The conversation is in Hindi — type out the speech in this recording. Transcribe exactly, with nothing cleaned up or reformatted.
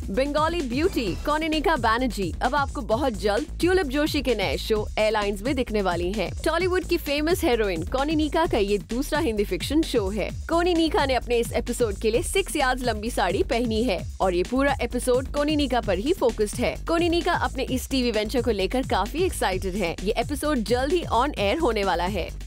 बंगाली ब्यूटी कोनिनिका बैनर्जी अब आपको बहुत जल्द ट्यूलिप जोशी के नए शो एयरलाइंस में दिखने वाली हैं। टॉलीवुड की फेमस हीरोइन कोनिनिका का ये दूसरा हिंदी फिक्शन शो है। कोनिनिका ने अपने इस एपिसोड के लिए सिक्स यार्ड्स लंबी साड़ी पहनी है और ये पूरा एपिसोड कोनिनिका पर ही फोकस्ड है। कोनिनिका अपने इस टीवी वेंचर को लेकर काफी एक्साइटेड है। ये एपिसोड जल्द ही ऑन एयर होने वाला है।